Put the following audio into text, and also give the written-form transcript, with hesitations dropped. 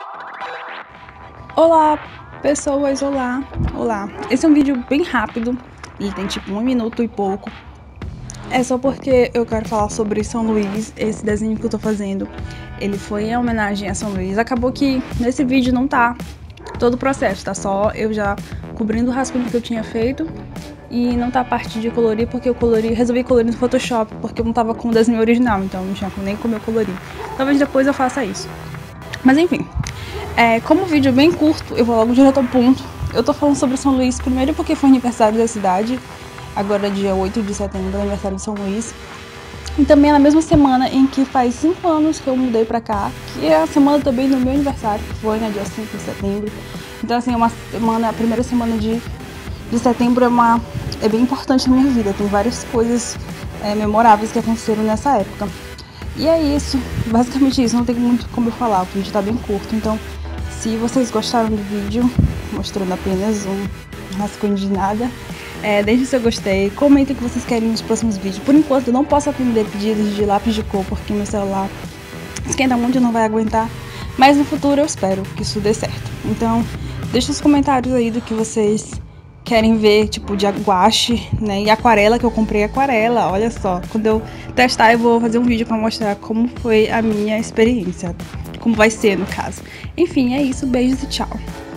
Olá, pessoas, olá. Esse é um vídeo bem rápido, ele tem tipo 1 minuto e pouco. É só porque eu quero falar sobre São Luís, esse desenho que eu tô fazendo. Ele foi em homenagem a São Luís. Acabou que nesse vídeo não tá todo o processo, tá só eu já cobrindo o rascunho que eu tinha feito. E não tá a parte de colorir, porque eu resolvi colorir no Photoshop, porque eu não tava com o desenho original, então não tinha nem como eu colorir. Talvez depois eu faça isso. Mas enfim, como o vídeo é bem curto, eu vou logo direto ao ponto. Eu tô falando sobre São Luís primeiro porque foi aniversário da cidade. Agora dia 8 de setembro é aniversário de São Luís. E também é na mesma semana em que faz 5 anos que eu mudei pra cá, que é a semana também do meu aniversário, que foi, dia 5 de setembro. Então assim, a primeira semana de setembro é bem importante na minha vida. Tem várias coisas memoráveis que aconteceram nessa época. E é isso, basicamente isso, não tem muito como eu falar, o vídeo tá bem curto, então se vocês gostaram do vídeo, mostrando apenas um rascunho de nada, deixem o seu gostei, comentem o que vocês querem nos próximos vídeos. Por enquanto eu não posso atender pedidos de lápis de cor, porque meu celular esquenta muito e não vai aguentar, mas no futuro eu espero que isso dê certo. Então deixa os comentários aí do que vocês querem ver, tipo de guache, né, e aquarela, que eu comprei aquarela, olha só. Quando eu testar eu vou fazer um vídeo pra mostrar como foi a minha experiência, como vai ser no caso. Enfim, é isso, beijos e tchau.